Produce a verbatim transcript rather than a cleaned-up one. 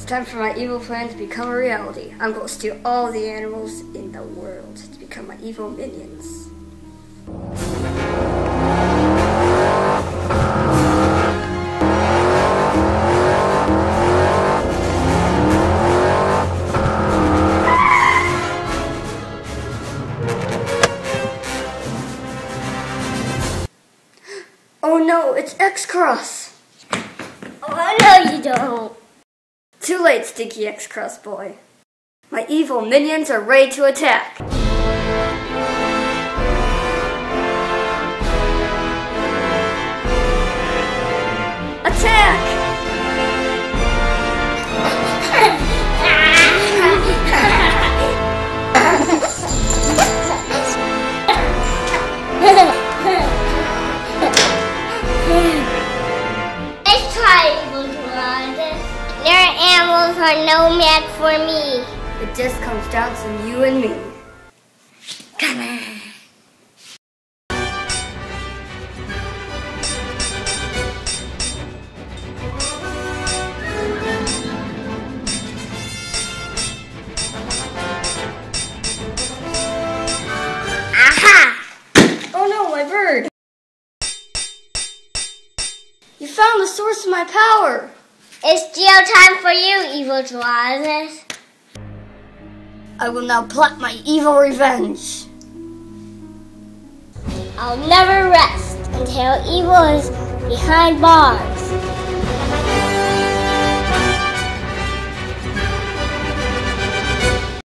time for my evil plan to become a reality. I'm going to steal all the animals in the world to become my evil minions. Oh no, it's X-Cross! Oh no you don't! Too late, Stinky X-Cross boy. My evil minions are ready to attack. Attack! Let's try evil dragons. Their animals are no match for me. It just comes down to you and me. Come on. Aha! Oh no, my bird! You found the source of my power! It's jail time for you, evil dragons. I will now plot my evil revenge. I'll never rest until evil is behind bars.